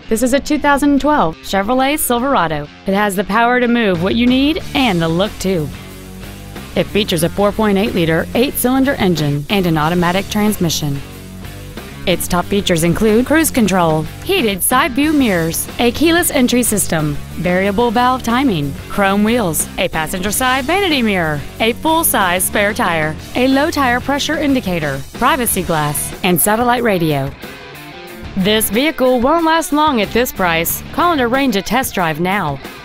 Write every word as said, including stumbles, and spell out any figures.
This is a two thousand twelve Chevrolet Silverado. It has the power to move what you need and the look too. It features a four point eight liter eight-cylinder engine and an automatic transmission. Its top features include cruise control, heated side view mirrors, a keyless entry system, variable valve timing, chrome wheels, a passenger side vanity mirror, a full-size spare tire, a low tire pressure indicator, privacy glass, and satellite radio. This vehicle won't last long at this price. Call and arrange a test drive now.